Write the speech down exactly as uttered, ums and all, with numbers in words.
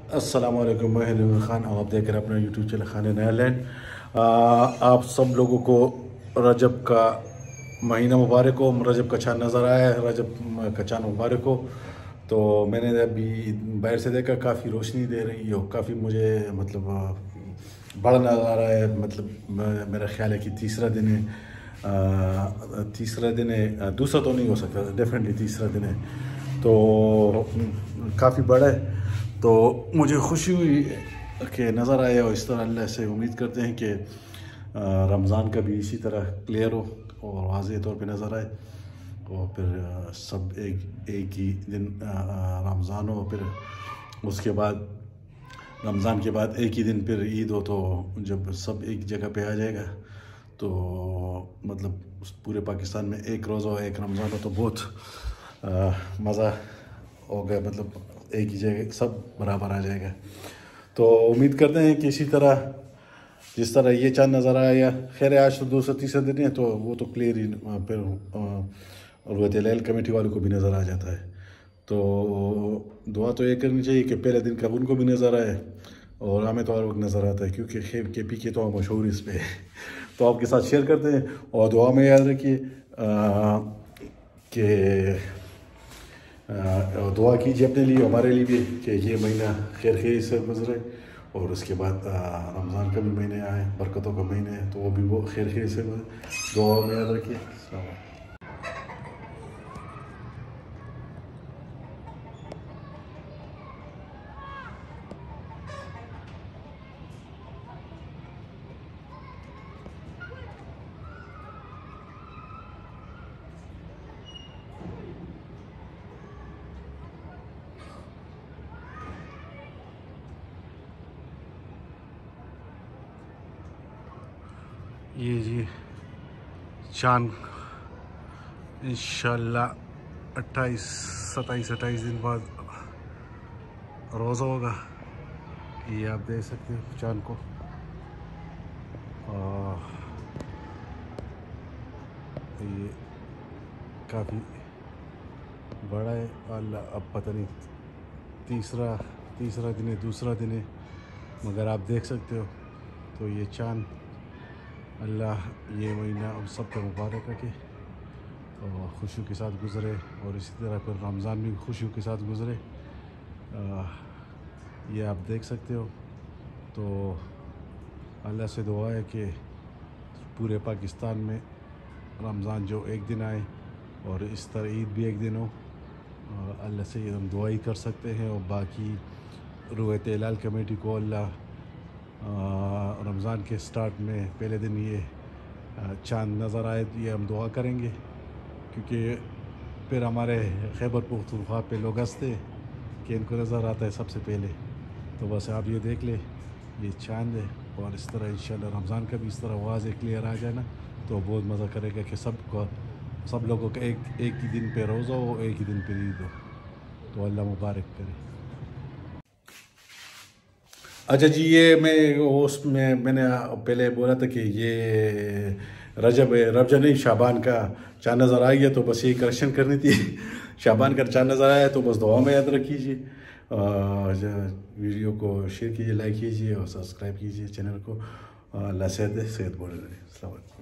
अस्सलामुअलैकुम, मैं हलीम ख़ान और आप देख रहे हैं अपना यूट्यूब चैनल खाने नया लैंड। आप सब लोगों को रजब का महीना मुबारक हो। रजब का चाँद नज़र आया है, रजब का चाँद मुबारक हो। तो मैंने अभी बाहर से देखा, काफ़ी रोशनी दे रही हो, काफ़ी मुझे मतलब बड़ा नज़र आ रहा है। मतलब मेरा ख्याल है कि तीसरा दिन है, आ, तीसरा दिन है, दूसरा तो नहीं हो सकता, डेफिनेटली तीसरा दिन है। तो काफ़ी बड़ा है, तो मुझे खुशी हुई कि नज़र आया। और इस तरह अल्लाह से उम्मीद करते हैं कि रमज़ान का भी इसी तरह क्लियर हो और वाज़ेह तौर पे नज़र आए, और फिर सब एक एक ही दिन रमज़ान हो, फिर उसके बाद रमज़ान के बाद एक ही दिन फिर ईद हो। तो जब सब एक जगह पे आ जाएगा तो मतलब पूरे पाकिस्तान में एक रोज़ा हो, एक रमज़ान हो, तो बहुत मज़ा हो गया। मतलब एक ही जगह सब बराबर आ जाएगा। तो उम्मीद करते हैं कि इसी तरह जिस तरह ये चाँद नज़र आया, खैर आज तो दूसरा तीसरा दिन है, तो वो तो क्लियर ही फिर रुयत हिलाल कमेटी वालों को भी नज़र आ जाता है। तो दुआ तो ये करनी चाहिए कि पहले दिन का उनको भी नज़र आए और हमें तो हर वक्त नज़र आता है, क्योंकि खेल के पी के तो मशहूर इस पे है। तो आपके साथ शेयर करते हैं, और दुआ में याद रखिए कि दुआ कीजिए अपने लिए, हमारे लिए भी, कि ये महीना खैर खैर से गुजरे, और उसके बाद रमज़ान का भी महीने आए, बरकतों का महीने है, तो वो भी वो खैर खैर से गुजरे। दुआ में याद रखिए। ये जी चाँद इंशाल्लाह अट्ठाईस सत्ताईस अट्ठाईस दिन बाद रोज़ा होगा। ये आप देख सकते हो चाँद को। और ये काफ़ी बड़ा है। अल्लाह अब पता नहीं तीसरा तीसरा दिन है, दूसरा दिन है, मगर आप देख सकते हो। तो ये चाँद अल्लाह ये महीना अब सबको मुबारक रखे और खुशियों के साथ गुज़रे, और इसी तरह फिर रमज़ान भी खुशियों के साथ गुज़रे। ये आप देख सकते हो। तो अल्लाह से दुआ है कि पूरे पाकिस्तान में रमज़ान जो एक दिन आए और इस तरह ईद भी एक दिन हो। अल्लाह से ये हम दुआ ही कर सकते हैं। और बाकी रुयत हिलाल कमेटी को अल्लाह रमज़ान के स्टार्ट में पहले दिन ये चाँद नज़र आए, ये हम दुआ करेंगे, क्योंकि फिर हमारे खैबर पख्तूनख्वा पे लोग हंसते कि इनको नज़र आता है सबसे पहले। तो बस आप ये देख ले, ये चाँद है, और इस तरह इंशाल्लाह रमज़ान का भी इस तरह वाज़ेह क्लियर आ जाए ना, तो बहुत मज़ा करेगा कि सब को सब लोगों का एक एक ही दिन पे रोज़ा हो, एक ही दिन पे ईद हो। तो अल्लाह मुबारक करे। अच्छा जी, ये मैं उसमें मैंने पहले बोला था कि ये रजब है, रजब नहीं, शाबान का चाँद नज़र आ गया, तो बस यही करेक्शन करनी थी। शाबान का चाँद नज़र आया तो बस दुआ में याद रखिए। वीडियो को शेयर कीजिए, लाइक कीजिए और सब्सक्राइब कीजिए चैनल को। अल्लाह सेहत दे, सेहत बोल रहे।